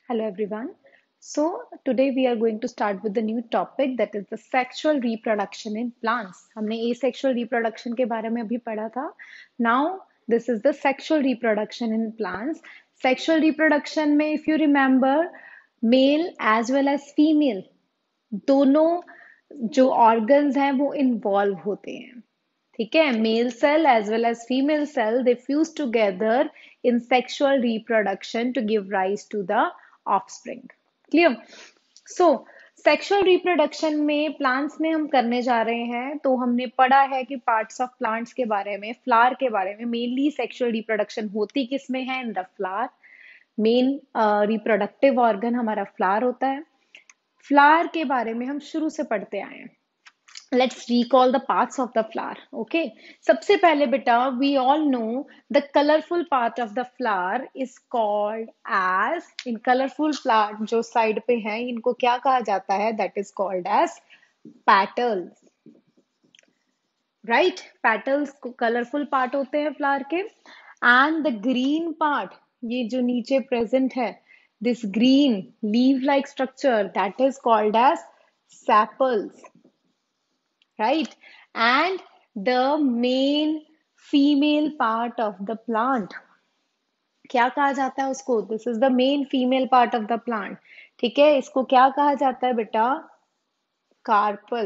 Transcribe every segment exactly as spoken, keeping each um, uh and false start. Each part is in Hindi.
Hello everyone. So today we are going to start with the new topic that is the sexual reproduction in plants. हमने asexual reproduction के बारे में अभी पढ़ा था. Now this is the sexual reproduction in plants. Sexual reproduction में if you remember male as well as female दोनों जो organs हैं वो involve होते हैं. ठीक है, male cell as well as female cell they fuse together in sexual reproduction to give rise to the offspring. Clear? So sexual reproduction में प्लांट्स में हम करने जा रहे हैं, तो हमने पढ़ा है कि पार्ट्स ऑफ प्लांट्स के बारे में, फ्लावर के बारे में. मेनली सेक्सुअल रिप्रोडक्शन होती किसमें है? In the flower. Main reproductive organ हमारा फ्लावर होता है. फ्लावर के बारे में हम शुरू से पढ़ते आए हैं. Let's recall the parts of the flower. Okay. सबसे पहले बेटा, we all know the colorful part of the flower is called as, in colorful flower जो side पे हैं इनको क्या कहा जाता है? That is called as petals. Right? Petals colorful part होते हैं flower के. And the green part, ये जो नीचे present है, this green leaf-like structure, that is called as sepals. Right? And the main female part of the plant, क्या कहा जाता है उसको? This is the main female part of the plant. ठीक है, इसको क्या कहा जाता है बेटा? कार्पल.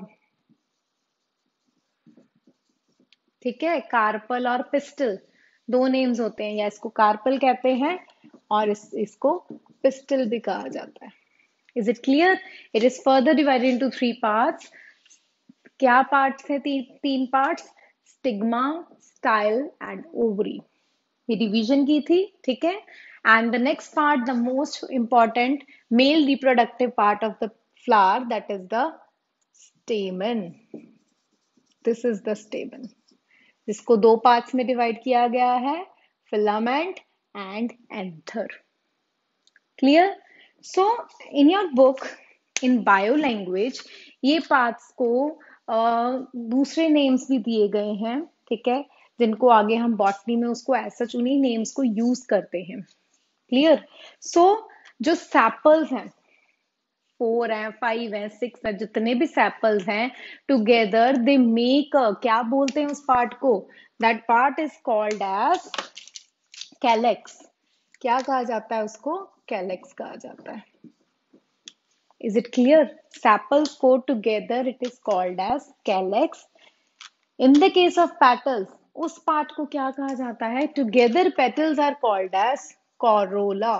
ठीक है, कार्पल और पिस्टल दो नेम्स होते हैं, या इसको कार्पल कहते हैं और इस, इसको पिस्टल भी कहा जाता है. Is it clear? It is further divided into three parts. क्या पार्ट्स है? ती, तीन parts, stigma, style and ovary. ये डिवीजन की थी. ठीक है. And the next part, the most important male reproductive part of the flower, that is the stamen. This is the stamen, जिसको दो पार्ट्स में डिवाइड किया गया है, filament and anther. Clear? So in your book in bio language ये पार्ट्स को Uh, दूसरे नेम्स भी दिए गए हैं. ठीक है, जिनको आगे हम बॉटनी में उसको ऐसा उन्हीं नेम्स को यूज करते हैं. क्लियर? सो so, जो सैपल्स हैं, फोर हैं, फाइव हैं, सिक्स हैं, जितने भी सैपल्स हैं, टुगेदर दे मेक, क्या बोलते हैं उस पार्ट को? That part is called as calyx. क्या कहा जाता है उसको? कैलेक्स कहा जाता है. Is it clear? Sepals go together, it is called as calyx. In the case of petals, उस पार्ट को क्या कहा जाता है? Together petals are called as corolla.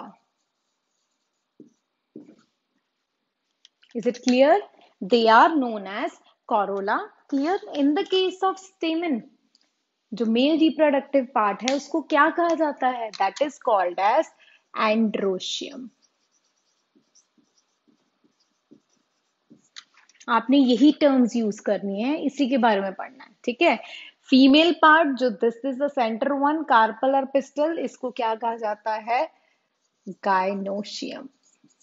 Is it clear? They are known as corolla. Clear? In the case of stamen, जो मेल रिप्रोडक्टिव पार्ट है उसको क्या कहा जाता है? That is called as androecium. आपने यही टर्म्स यूज करनी है, इसी के बारे में पढ़ना है. ठीक है. फीमेल पार्ट जो this is the centre one, carpel और पिस्टल, इसको क्या कहा जाता है? गाइनोशियम.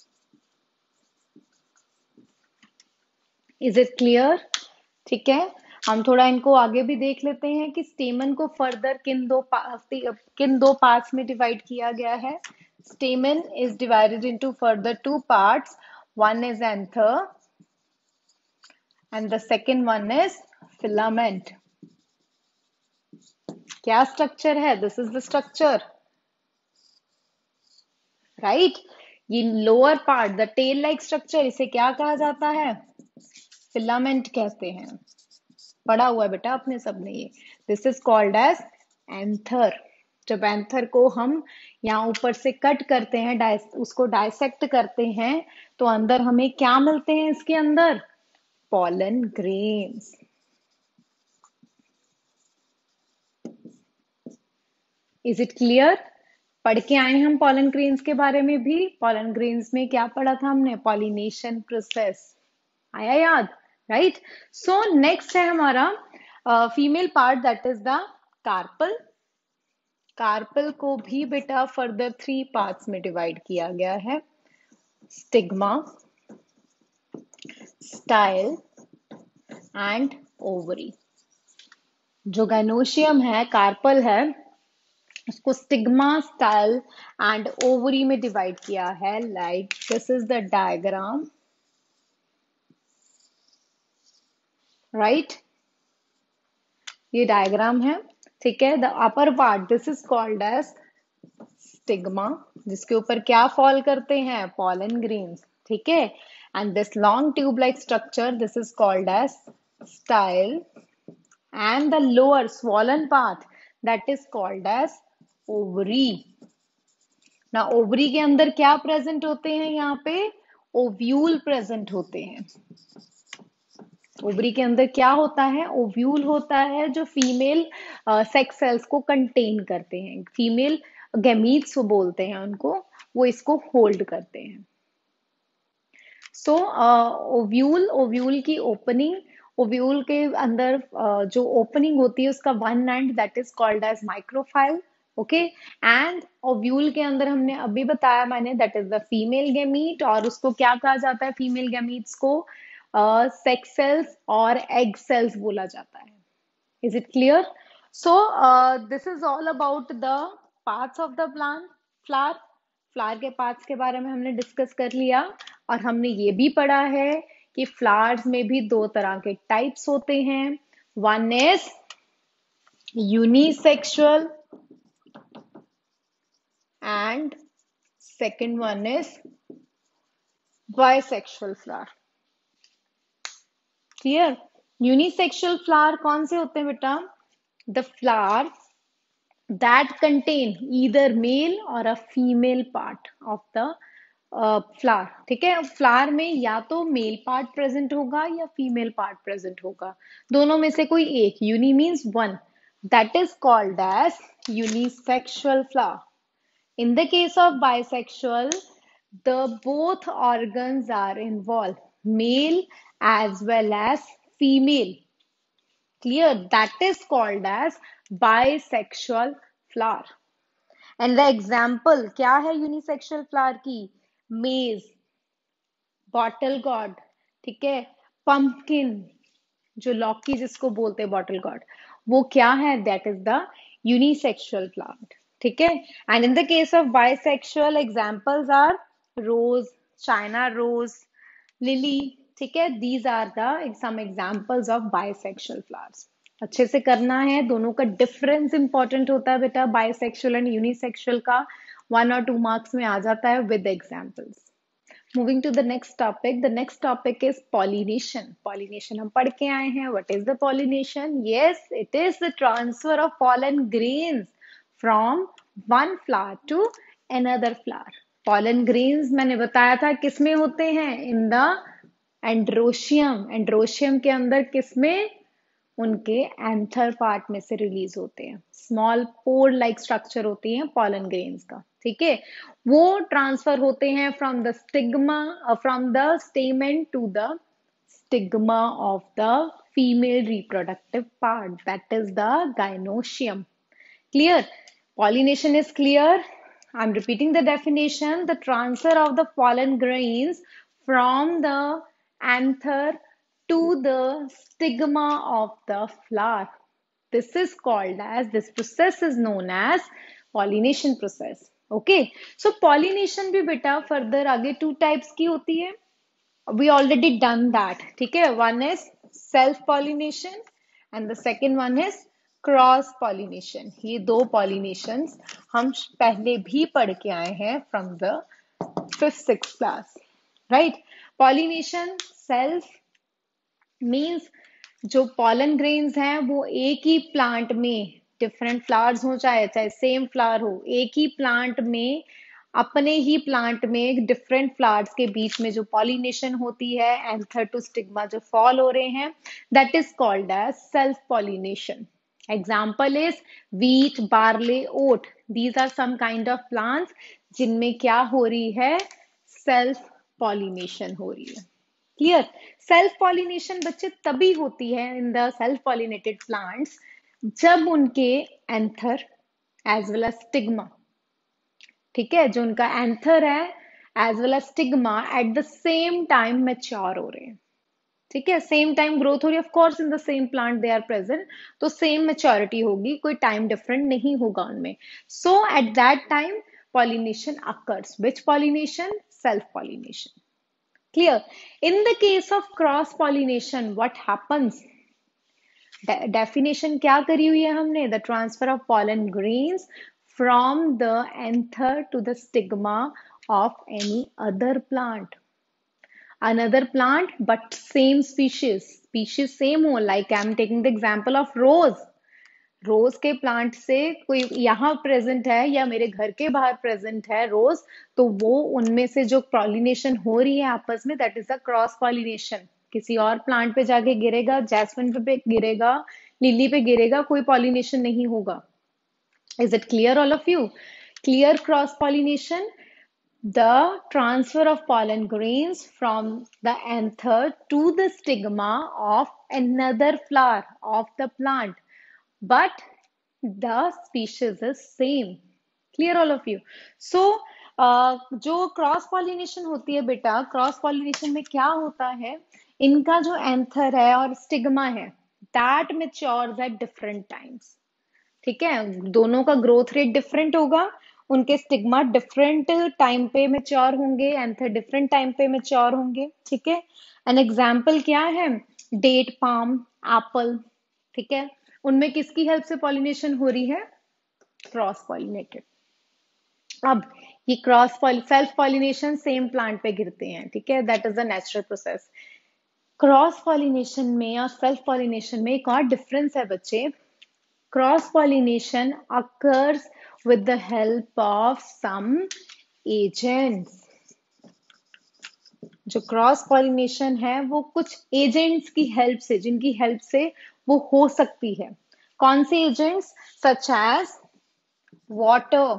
Is it clear? ठीक है. हम थोड़ा इनको आगे भी देख लेते हैं कि स्टेमन को फर्दर किन दो किन दो पार्ट्स में डिवाइड किया गया है. Stamen is divided into further two parts. One is anther and the second one is filament. क्या स्ट्रक्चर है? This is the structure. Right? ये lower part, the tail like structure, इसे क्या कहा जाता है? फिलामेंट कहते हैं. पढ़ा हुआ है बेटा आपने सबने ये. This is called as anther. जब एंथर को हम यहाँ ऊपर से कट करते हैं, डाइस, उसको डाइसेक्ट करते हैं, तो अंदर हमें क्या मिलते हैं? इसके अंदर pollen grains. Is it clear? पढ़ के आए हम pollen grains के बारे में भी. pollen grains में क्या पढ़ा था हमने? pollination process. आया याद? राइट? सो नेक्स्ट है हमारा female part, that is the carpel. Carpel को भी बेटा फर्दर थ्री पार्ट्स में डिवाइड किया गया है. Stigma, style and ovary. जो गाइनोशियम है, कार्पल है, उसको स्टिग्मा, स्टाइल एंड ओवरी में डिवाइड किया है. Like this is the diagram, right. ये डायग्राम है, ठीक है. The upper part this is called as stigma, जिसके ऊपर क्या फॉल करते हैं, पॉलन ग्रेन्स, ठीक है. And this long tube like structure this is called as style, and the lower swollen part that is called as ovary. ना ओवरी के अंदर क्या प्रेजेंट होते हैं, यहाँ पे ओव्यूल प्रेजेंट होते हैं. ओवरी के अंदर क्या होता है, ओव्यूल होता है, जो फीमेल सेक्स सेल्स को कंटेन करते हैं. फीमेल गैमीट्स वो बोलते हैं उनको, वो इसको होल्ड करते हैं. सो ओव्यूल, ओव्यूल की ओपनिंग, ओव्यूल के अंदर uh, जो ओपनिंग होती है उसका one end that is called as micropyle. Okay. And ovule के अंदर हमने अभी बताया मैंने, that is the female gamete, और उसको क्या कहा जाता है, फीमेल गैमीट्स को सेक्स सेल्स और एग सेल्स बोला जाता है. Is it clear? So this is all about the parts of the plant. Flower, flower के पार्ट्स के बारे में हमने डिस्कस कर लिया. और हमने ये भी पढ़ा है कि फ्लावर्स में भी दो तरह के टाइप्स होते हैं. One is unisexual and second one is bisexual flower. Clear? Unisexual flower कौन से होते हैं बेटा? The flower that contain either male or a female part of the uh, flower. ठीक है. फ्लावर में या तो मेल पार्ट प्रेजेंट होगा या फीमेल पार्ट प्रेजेंट होगा, दोनों में से कोई एक. Uni means one, that is called as unisexual flower. In the case of bisexual, the both organs are involved, male as well as female. Clear? That is called as bisexual flower. And the example क्या है यूनिसेक्सुअल फ्लावर की? मेज, बॉटल गॉर्ड, ठीक है, पंपकिन, जो लौकी जिसको बोलते हैं बॉटल गॉर्ड, वो क्या है? That is the unisexual flower. ठीक है. And in the case of bisexual examples are rose, China rose, lily. ठीक है. These are the some examples of bisexual flowers. अच्छे से करना है, दोनों का डिफरेंस इंपॉर्टेंट होता है बेटा. बाइसेक्सुअल एंड यूनिसेक्सुअल का वन और टू मार्क्स में आ जाता है with examples. Moving to the next topic. The next topic is pollination. Pollination हम पढ़ के आए हैं. What is the pollination? Yes, it is the transfer of pollen grains from one flower to another flower. Pollen grains मैंने बताया था किसमें होते हैं? In the androecium. Androecium के अंदर किसमें? उनके एंथर पार्ट में से रिलीज होते हैं. स्मॉल पोर लाइक स्ट्रक्चर होती है पॉलन ग्रेन्स का. ठीक है. वो ट्रांसफर होते हैं from the stigma, from the stamen to the stigma of the female reproductive part, that is the gynoecium. Clear? Pollination is clear. I'm repeating the definition. The transfer of the pollen grains from the anther to the stigma of the flower. This is called as, this process is known as pollination process. Okay. So pollination भी बेटा further आगे two types की होती है. We already done that. ठीक है. One is self pollination and the second one is cross pollination. ये दो पॉलिनेशंस हम पहले भी पढ़ के आए हैं from the fifth six class. Right. Pollination self means जो पॉलन ग्रेन्स हैं वो एक ही प्लांट में, डिफरेंट फ्लावर्स हो चाहे चाहे सेम फ्लावर हो, एक ही प्लांट में, अपने ही प्लांट में डिफरेंट फ्लावर्स के बीच में जो पॉलिनेशन होती है, एंथर टू स्टिग्मा जो फॉल हो रहे हैं, that is called as self pollination. Example is wheat, barley, oat. These are some kind of plants जिनमें क्या हो रही है? सेल्फ पॉलिनेशन हो रही है. क्लियर? सेल्फ पॉलिनेशन बच्चे तभी होती है in the self pollinated plants जब उनके anther as well as stigma, ठीक है, जो उनका एंथर है as well as stigma at the same time mature हो रहे हैं. ठीक है, सेम टाइम ग्रोथ हो रही है, of course in the same plant they are present, तो सेम मेच्योरिटी होगी, कोई टाइम डिफरेंट नहीं होगा उनमें. So at that time pollination occurs. Which pollination? Self pollination. Clear? In the case of cross pollination, what happens? Definition क्या करी हुई है हमने? The transfer of pollen grains from the anther to the stigma of any other plant. Another plant, but same species. Species same हो. Like I'm taking the example of rose. रोज के प्लांट से कोई यहाँ प्रेजेंट है या मेरे घर के बाहर प्रेजेंट है रोज, तो वो उनमें से जो पॉलिनेशन हो रही है आपस में, that is a cross pollination. किसी और प्लांट पे जाके गिरेगा, जैस्मिन पे गिरेगा, लिली पे गिरेगा, कोई पॉलिनेशन नहीं होगा. Is it clear all of you? Clear cross pollination, the transfer of pollen grains from the anther to the stigma of another flower of the plant, but the species is same. Clear all of you? So uh, जो क्रॉस पॉलिनेशन होती है बेटा, क्रॉस पॉलिनेशन में क्या होता है, इनका जो एंथर है और स्टिग्मा है, that matures at different times. ठीक है, दोनों का ग्रोथ रेट डिफरेंट होगा, उनके स्टिग्मा डिफरेंट टाइम पे मैच्योर होंगे, एंथर डिफरेंट टाइम पे मैच्योर होंगे. ठीक है, एन एग्जाम्पल क्या है? Date palm, apple. ठीक है, उनमें किसकी हेल्प से पॉलिनेशन हो रही है? Cross pollinated. अब ये cross self pollination same plant पे गिरते हैं. ठीक है, that is a natural process. Cross pollination में और सेल्फ पॉलिनेशन में एक और डिफरेंस है बच्चे. Cross pollination occurs with the help of some agents. जो क्रॉस पॉलिनेशन है वो कुछ एजेंट्स की हेल्प से, जिनकी हेल्प से वो हो सकती है. कौन से agents? Such as water,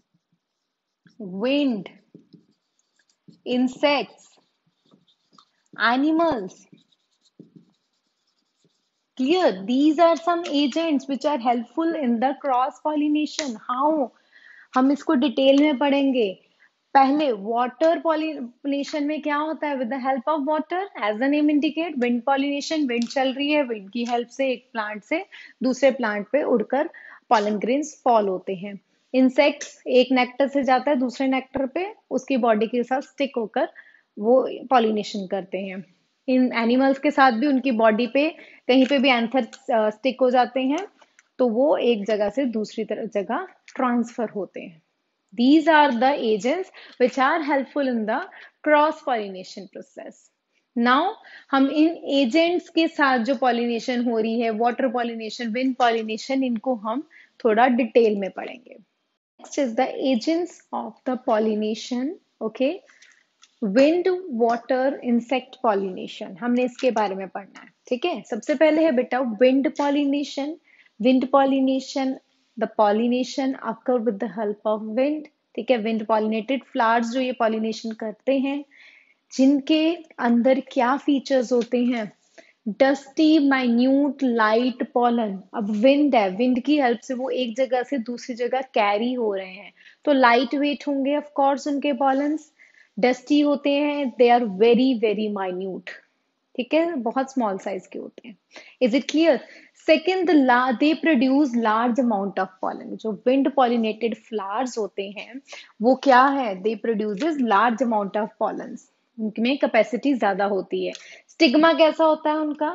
wind, insects, animals. Clear? These are some agents which are helpful in the cross pollination. How? हम इसको डिटेल में पढ़ेंगे. पहले वाटर पॉलिनेशन में क्या होता है? With the help of water, as the name indicate, wind pollination, wind चल रही है, विंड की हेल्प से एक प्लांट से दूसरे प्लांट पे उड़कर पॉलन ग्रेन्स फॉल होते हैं. इंसेक्ट्स एक नेक्टर से जाता है दूसरे नेक्टर पे, उसकी बॉडी के साथ स्टिक होकर वो पॉलिनेशन करते हैं. इन एनिमल्स के साथ भी उनकी बॉडी पे कहीं पे भी एंथर स्टिक हो जाते हैं, तो वो एक जगह से दूसरी जगह ट्रांसफर होते हैं. These are the agents which are helpful in the cross pollination process. Now हम इन agents के साथ जो pollination हो रही है, water pollination, wind pollination, इनको हम थोड़ा डिटेल में पढ़ेंगे. Next is the agents of the pollination. Okay. Wind, water, insect pollination, हमने इसके बारे में पढ़ना है. ठीक है, सबसे पहले है बेटा wind pollination. Wind pollination, the pollination occur with the help of wind. ठीक है, विंड पॉलिनेटेड फ्लावर्स जो ये पॉलिनेशन करते हैं, जिनके अंदर क्या फीचर्स होते हैं? Dusty minute light pollen. अब विंड है, विंड की हेल्प से वो एक जगह से दूसरी जगह कैरी हो रहे हैं, तो लाइट वेट होंगे ऑफ कोर्स उनके पॉलन्स. डस्टी होते हैं, they are very very minute. ठीक है, बहुत स्मॉल साइज के होते हैं. Is it clear? Second, they produce large amount of pollen. जो विंड पॉलिनेटेड फ्लावर्स होते हैं वो क्या है? They produces large amount of pollens. उनमें कैपेसिटी ज्यादा होती है. स्टिग्मा कैसा होता है उनका?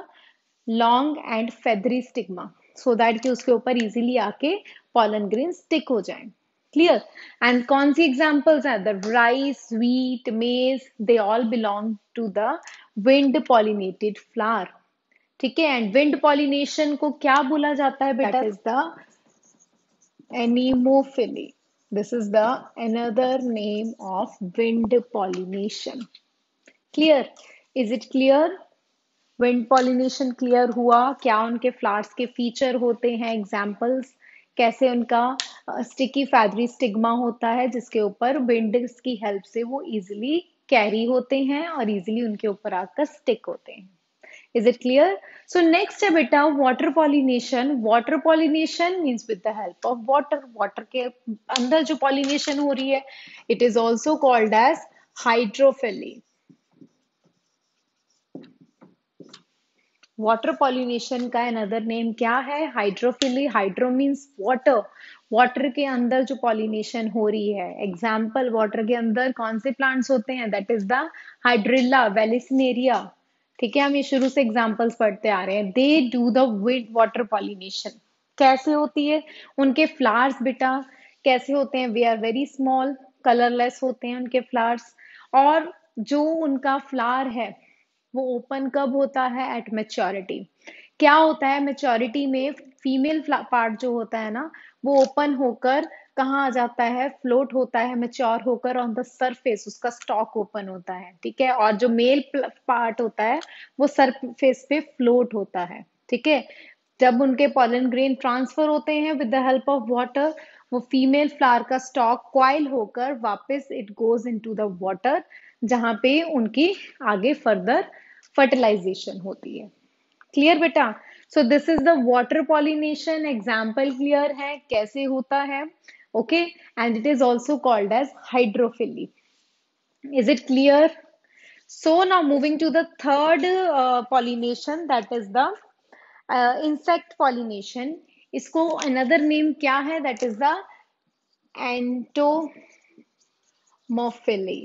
Long and feathery stigma, so that कि उसके ऊपर इजीली आके पॉलन ग्रेन स्टिक हो जाए. Clear? And कौन सी examples हैं? The rice, wheat, maize, they all belong to the wind pollinated flower. ठीक है, and wind pollination को क्या बोला जाता है बेटा? That is the anemophily. This is the another name of wind pollination. Clear? Is it clear? Wind pollination clear हुआ? क्या उनके flowers के feature होते हैं? Examples कैसे उनका स्टिकी फैदरी स्टिग्मा होता है जिसके ऊपर विंड की हेल्प से वो इजिली कैरी होते हैं और इजिली उनके ऊपर आकर स्टिक होते हैं. Is it clear? So next है बेटा water pollination. Water pollination means with the help of water. Water के अंदर जो पॉलिनेशन हो रही है, it is also called as hydrophily. Water pollination का अनदर नेम क्या है? Hydrophily. Hydro means water. Water के अंदर जो पॉलिनेशन हो रही है. एग्जाम्पल, वाटर के अंदर कौन से प्लांट्स होते हैं? That is the hydrilla, vallisneria. ठीक है, हम ये शुरू से एग्जाम्पल्स पढ़ते आ रहे हैं. They do the with water pollination. कैसे होती है? उनके फ्लावर्स बेटा कैसे होते हैं? वे आर वेरी स्मॉल, कलरलेस होते हैं उनके फ्लावर्स. और जो उनका फ्लावर है वो ओपन कब होता है? At maturity. क्या होता है मेच्योरिटी में? फीमेल पार्ट जो होता है ना, वो ओपन होकर कहाँ आ जाता है? फ्लोट होता है मेच्योर होकर ऑन द सरफेस. उसका स्टॉक ओपन होता है. ठीक है. और जो मेल पार्ट होता है वो सरफेस पे फ्लोट होता है. ठीक है. जब उनके पॉलन ग्रेन ट्रांसफर होते हैं with the help of water, वो फीमेल फ्लावर का स्टॉक क्वाइल होकर वापस it goes into the water, जहां पे उनकी आगे फर्दर फर्टिलाइजेशन होती है. क्लियर बेटा? So this is the water pollination. Example clear है कैसे होता है? Okay. And it is also called as hydrophily. Is it clear? So now moving to the third pollination, that is the insect pollination. इसको अनदर नेम क्या है? That is the entomophily.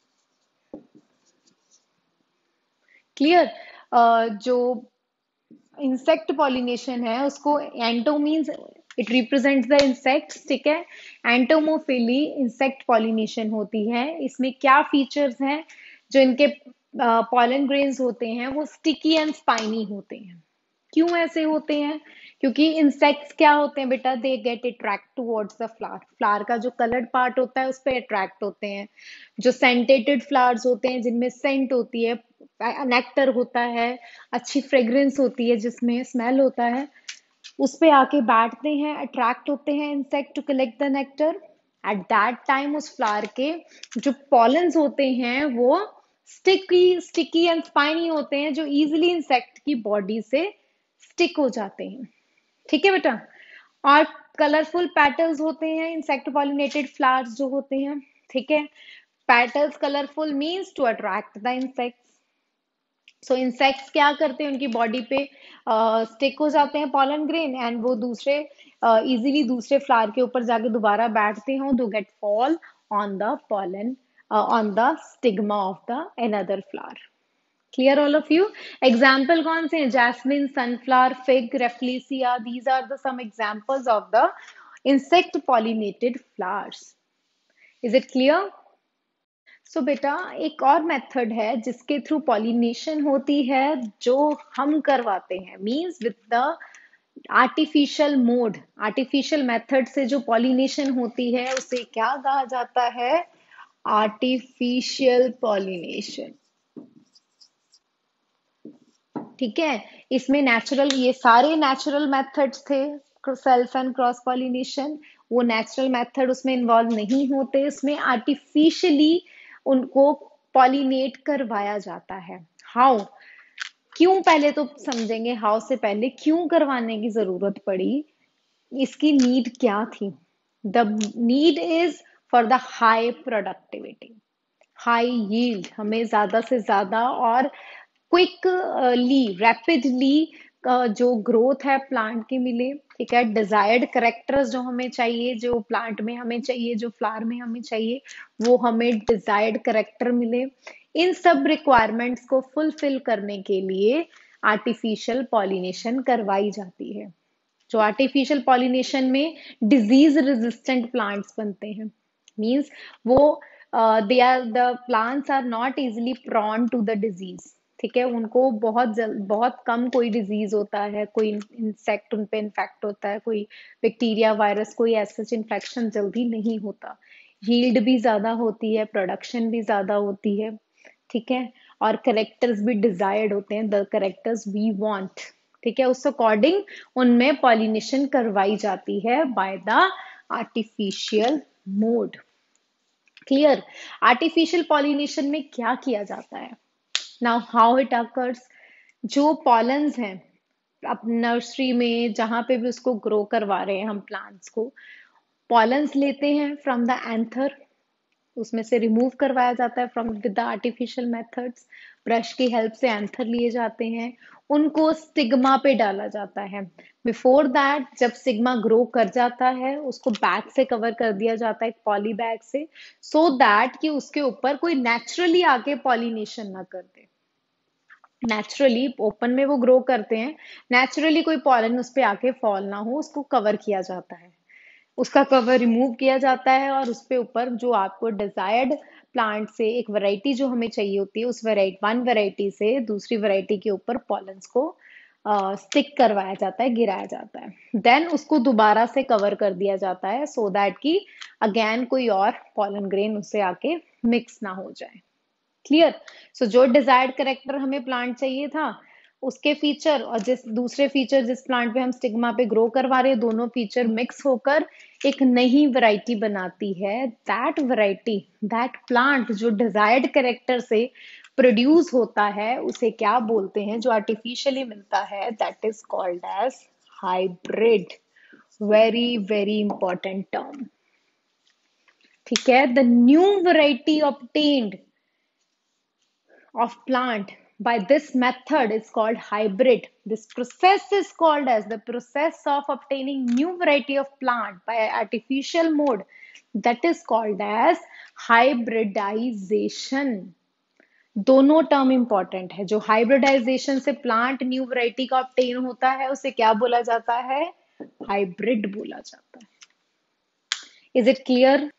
Clear? जो इंसेक्ट पॉलिनेशन है उसको ento means it represents the insects. ठीक है. एंटोमोफिली इंसेक्ट पॉलिनेशन होती है. इसमें क्या फीचर्स हैं? जो इनके पॉलन ग्रेन्स होते हैं वो स्टिकी एंड स्पाइनी होते हैं. क्यों ऐसे होते हैं? क्योंकि इंसेक्ट्स क्या होते हैं बेटा? They get attract towards the flower. Flower का जो कलर्ड पार्ट होता है उस पर अट्रैक्ट होते हैं. जो सेंटेटेड फ्लावर्स होते हैं जिनमें सेंट होती है, नेक्टर होता है, अच्छी फ्रेग्रेंस होती है, जिसमें स्मेल होता है, उस पे आके बैठते हैं, अट्रैक्ट होते हैं insect to collect the nectar. At that time उस फ्लावर के जो पॉलन्स होते हैं वो स्टिकी स्टिकी एंड स्पाइनी होते हैं, जो इजिली इंसेक्ट की बॉडी से स्टिक हो जाते हैं. ठीक है बेटा? और कलरफुल पेटल्स होते हैं इंसेक्ट पॉलिनेटेड फ्लावर्स जो होते हैं. ठीक है. Petals colourful means to attract the insects. So insects क्या करते हैं? उनकी बॉडी पे स्टिक uh, हो जाते हैं पॉलन ग्रेन, एंड वो दूसरे इजीली uh, दूसरे फ्लावर के ऊपर जाके दोबारा बैठते हैं. दो get fall on the pollen on the stigma of the another flower. Clear all of you? Example कौन से हैं? Jasmine, sunflower, fig, rafflesia. These are the some examples of the insect pollinated flowers. Is it clear? So so, बेटा एक और मेथड है जिसके थ्रू पॉलिनेशन होती है, जो हम करवाते हैं. Means with the artificial mode. Artificial method से जो पॉलिनेशन होती है उसे क्या कहा जाता है? Artificial pollination. ठीक है. इसमें नेचुरल, ये सारे नेचुरल मेथड्स थे. सेल्फ एंड क्रॉस पॉलिनेशन, वो नेचुरल मेथड उसमें इन्वॉल्व नहीं होते. इसमें आर्टिफिशियली उनको पॉलिनेट करवाया जाता है. हाउ? क्यों? पहले तो समझेंगे हाउ से पहले क्यों करवाने की जरूरत पड़ी, इसकी नीड क्या थी. The need is for the high productivity, high yield. हमें ज्यादा से ज्यादा और क्विकली, रैपिडली जो ग्रोथ है प्लांट की मिले. ठीक है. डिजायर्ड करेक्टर्स जो हमें चाहिए, जो प्लांट में हमें चाहिए, जो फ्लावर में हमें चाहिए, वो हमें डिजायर्ड करेक्टर मिले. इन सब रिक्वायरमेंट्स को फुलफिल करने के लिए आर्टिफिशियल पॉलिनेशन करवाई जाती है. जो आर्टिफिशियल पॉलिनेशन में डिजीज रेजिस्टेंट प्लांट्स बनते हैं. मींस वो they are the plants are not easily prone to the disease. ठीक है. उनको बहुत जल्द बहुत कम कोई डिजीज होता है, कोई इंसेक्ट उन पे इन्फेक्ट होता है, कोई बैक्टीरिया, वायरस, कोई ऐसा इन्फेक्शन जल्दी नहीं होता. यील्ड भी ज्यादा होती है, प्रोडक्शन भी ज्यादा होती है. ठीक है. और करेक्टर्स भी डिजायर्ड होते हैं, द करेक्टर्स वी वांट. ठीक है. उस अकॉर्डिंग उनमें पॉलिनेशन करवाई जाती है by the artificial mode. Clear? Artificial pollination में क्या किया जाता है? Now how it occurs. जो पॉलन्स हैं अब नर्सरी में जहां पे भी उसको ग्रो करवा रहे हैं हम प्लांट्स को, पॉलन्स लेते हैं फ्रॉम द एंथर, उसमें से रिमूव करवाया जाता है from with the artificial methods. Brush की हेल्प से एंथर लिए जाते हैं, उनको स्टिग्मा पे डाला जाता है। बिफोर दैट जब स्टिग्मा ग्रो कर जाता है उसको बैग से कवर कर दिया जाता है, एक पॉली बैग से, सो so दैट कि उसके ऊपर कोई नेचुरली आके पॉलिनेशन ना कर दे। नेचुरली ओपन में वो ग्रो करते हैं, नेचुरली कोई पॉलन उस पे आके फॉल ना हो, उसको कवर किया जाता है। उसका कवर रिमूव किया जाता है और उस पे ऊपर जो आपको डिजायर्ड प्लांट से एक वैरायटी जो हमें चाहिए होती है, उस वैरायटी वन वैरायटी से दूसरी वैरायटी के ऊपर पॉलन्स को स्टिक करवाया जाता है, गिराया जाता है। देन उसको दोबारा से कवर कर दिया जाता है सो so दैट कि अगेन कोई और पॉलन ग्रेन उससे आके मिक्स ना हो जाए। क्लियर? सो जो डिजायर्ड करेक्टर हमें प्लांट चाहिए था, उसके फीचर और जिस दूसरे फीचर जिस प्लांट पे हम स्टिग्मा पे ग्रो करवा रहे हैं, दोनों फीचर मिक्स होकर एक नई वैरायटी बनाती है। दैट वैरायटी, दैट प्लांट जो डिजायर्ड करेक्टर से प्रोड्यूस होता है, उसे क्या बोलते हैं? जो आर्टिफिशियली मिलता है, that is called as hybrid. Very very important term. ठीक है? The new variety obtained of plant by this method is called hybrid. This process is called as the process of obtaining new variety of plant by artificial mode, that is called as hybridization. दोनों टर्म इंपॉर्टेंट है। जो हाइब्रिडाइजेशन से प्लांट न्यू वैरायटी का ऑब्टेन होता है उसे क्या बोला जाता है? हाइब्रिड बोला जाता है। Is it clear?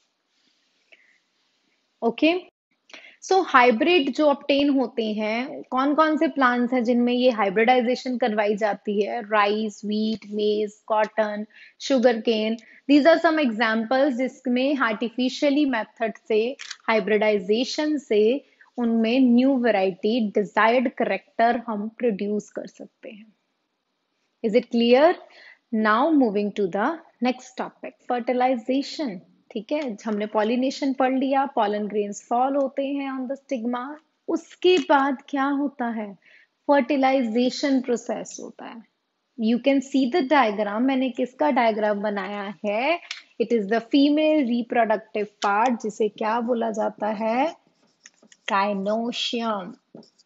Okay. So hybrid जो ऑब्टेन होते हैं, कौन कौन से प्लांट्स हैं जिनमें ये हाइब्रिडाइजेशन करवाई जाती है? Rice, wheat, maize, cotton, sugar cane, these are some examples जिसमें आर्टिफिशियली मेथड से हाइब्रिडाइजेशन से उनमें न्यू वैरायटी डिजायर्ड करेक्टर हम प्रोड्यूस कर सकते हैं। Is it clear? Now moving to the next topic, fertilization. ठीक है, हमने पॉलिनेशन पढ़ लिया, पॉलन ग्रेन्स फॉल होते हैं ऑन द स्टिग्मा। उसके बाद क्या होता है? फर्टिलाइजेशन प्रोसेस होता है। You can see the diagram. मैंने किसका डायग्राम बनाया है? It is the female reproductive part, जिसे क्या बोला जाता है? Gynoecium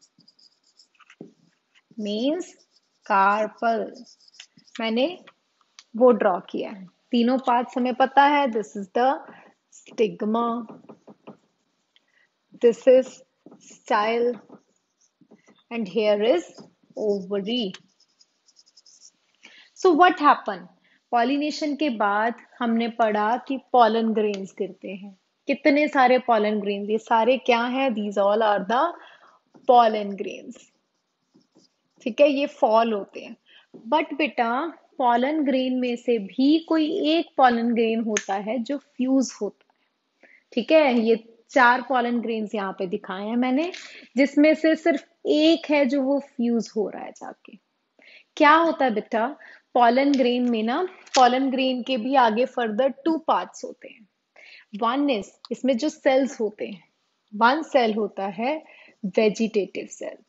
means carpel. मैंने वो ड्रॉ किया है। तीनों पार्ट्स हमें पता है। This is the stigma, this is style and here is ovary. So what happen? Pollination के बाद हमने पढ़ा कि पॉलन ग्रेन्स गिरते हैं। कितने सारे पॉलन ग्रेन्स? ये सारे क्या हैं? These all are the pollen grains. ठीक है, ये फॉल होते हैं। बट बेटा पॉलन ग्रेन में से भी कोई एक पॉलन ग्रेन होता है जो फ्यूज होता है। ठीक है, ये चार पॉलन ग्रेन्स यहाँ पे दिखाए हैं मैंने, जिसमें से सिर्फ एक है जो वो फ्यूज हो रहा है जाके। क्या होता है बेटा? पॉलन ग्रेन में ना, पॉलन ग्रेन के भी आगे फर्दर टू पार्ट्स होते हैं। वन इज, इसमें जो सेल्स होते हैं, वन सेल होता है वेजिटेटिव सेल।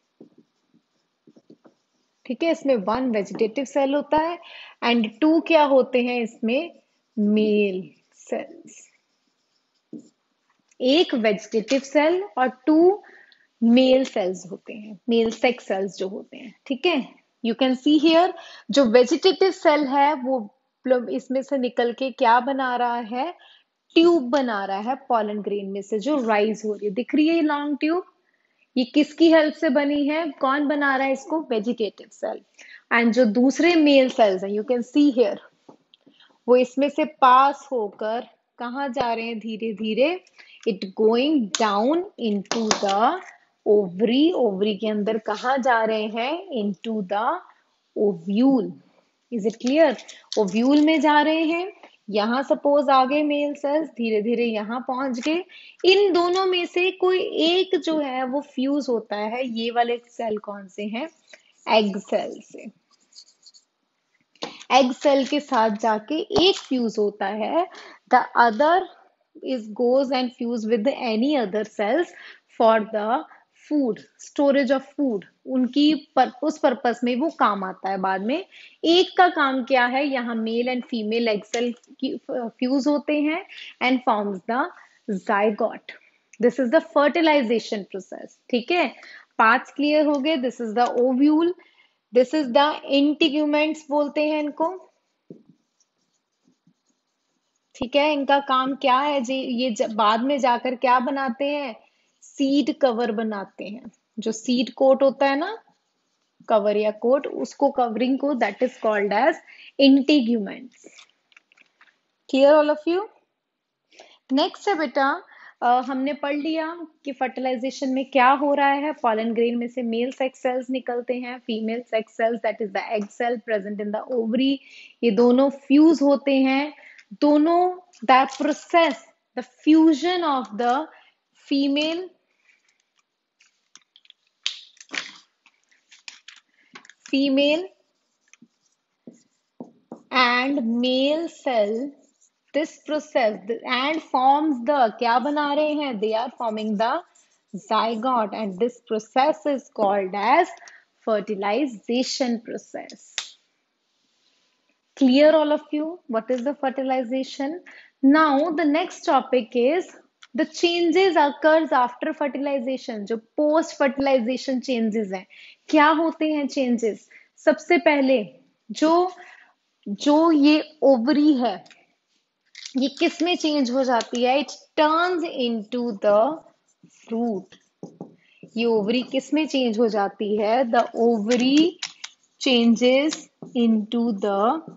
ठीक है, इसमें वन वेजिटेटिव सेल होता है एंड टू क्या होते हैं इसमें? Male cells. एक वेजिटेटिव सेल और टू मेल सेल्स होते हैं, मेल सेक्स सेल्स जो होते हैं। ठीक है, यू कैन सी हियर, जो वेजिटेटिव सेल है वो इसमें से निकल के क्या बना रहा है? ट्यूब बना रहा है पॉलन ग्रेन में से, जो राइज हो रही है। दिख रही है लॉन्ग ट्यूब? ये किसकी हेल्प से बनी है? कौन बना रहा है इसको? Vegetative cell. एंड जो दूसरे मेल सेल्स हैं, यू कैन सी हियर, वो इसमें से पास होकर कहाँ जा रहे हैं? धीरे धीरे it going down into the ovary. Ovary के अंदर कहाँ जा रहे हैं? Into the ovule. Is it clear? Ovule में जा रहे हैं। यहाँ सपोज आ गए मेल सेल्स, धीरे धीरे यहाँ पहुंच गए। इन दोनों में से कोई एक जो है वो फ्यूज होता है। ये वाले सेल कौन से हैं? एग सेल से। एग सेल के साथ जाके एक फ्यूज होता है। The other is goes and fuse with any other cells for the food, storage of food. उनकी पर, उस पर्पस में वो काम आता है बाद में। एक का काम क्या है? यहाँ male and female egg cell fuse होते हैं and forms the zygote. This is the fertilization process. ठीक है, पार्ट्स क्लियर हो गए. This is the ovule, this is the integuments बोलते हैं इनको. ठीक है, इनका काम क्या है जी, ये ज, बाद में जाकर क्या बनाते हैं, सीड कवर बनाते हैं. जो सीड कोट होता है ना, कवर या कोट, उसको कवरिंग को that is called as integuments. Clear all of you. Next है बेटा, Uh, हमने पढ़ लिया कि फर्टिलाइजेशन में क्या हो रहा है. पॉलन ग्रेन में से मेल सेक्स सेल्स निकलते हैं, female sex cells that is the egg cell present in the ovary, ये दोनों फ्यूज होते हैं. दोनों the process, the fusion of the female female and male cell, this process and forms the, क्या बना रहे हैं, they are forming the zygote, and this process is called as fertilization process. Clear all of you what is the fertilization? Now the next topic is the changes occurs after fertilization. जो post fertilization changes हैं, क्या होते हैं changes? सबसे पहले जो जो ये ओवरी है, ये किस में चेंज हो जाती है, it turns into the fruit. ये ओवरी किस में चेंज हो जाती है, the ovary changes into the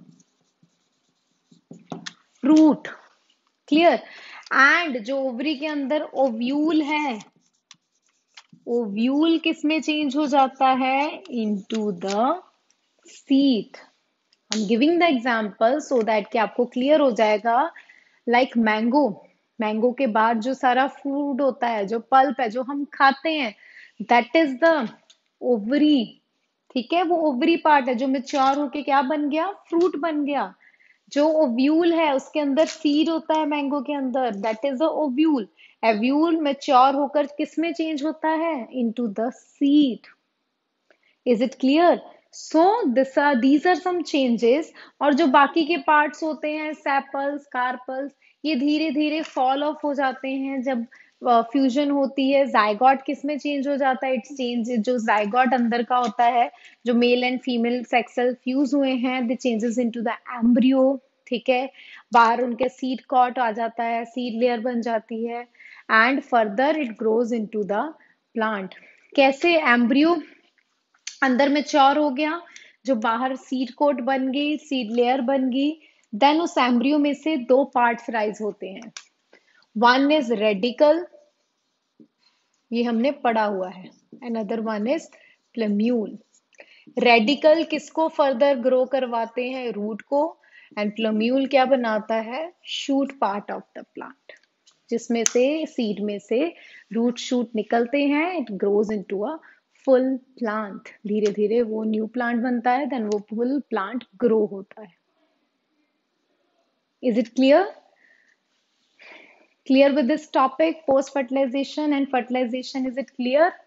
fruit. Clear. And जो ओवरी के अंदर ओव्यूल है, ओव्यूल किस में चेंज हो जाता है, into the seed. I'm giving the example so that कि आपको क्लियर हो जाएगा. लाइक मैंगो, मैंगो के बाद जो सारा फ्रूट होता है, जो पल्प है, जो हम खाते हैं, दैट इज द ओवरी. ठीक है, वो ओवरी पार्ट है जो मेच्योर होके क्या बन गया, फ्रूट बन गया. जो ओव्यूल है उसके अंदर सीड होता है, मैंगो के अंदर, that is the ovule. Ovule mature होकर किस में चेंज होता है, into the seed. Is it clear? So this are these are some changes. और जो बाकी के पार्ट्स होते हैं, सेपल्स, कार्पल्स, ये धीरे धीरे फॉल ऑफ हो जाते हैं जब फ्यूजन uh, होती है. जाइगोट किस में चेंज हो जाता है, इट्स चेंज, जो जाइगोट अंदर का होता है, जो male and female sex cell fuse हुए हैं, they changes into the embryo. ठीक है, बाहर उनके सीड कॉट आ जाता है, सीड लेयर बन जाती है, and further it grows into the plant. कैसे, एम्ब्रियो अंदर मैच्योर हो गया, जो बाहर सीड कोट बन गई, सीड लेयर बन गई, देन उस एम्ब्रियो में से दो पार्ट्स राइज होते हैं. वन इज रेडिकल, ये हमने पढ़ा हुआ है, and other one is plumule. Radicle किसको फर्दर ग्रो करवाते हैं, रूट को, एंड प्लम्यूल क्या बनाता है, shoot part of the plant, जिसमें से सीड में से रूट शूट निकलते हैं. It grows into a full plant. धीरे धीरे वो न्यू प्लांट बनता है, देन वो फुल प्लांट ग्रो होता है. Is it clear? Clear with this topic, post fertilization and fertilization, is it clear?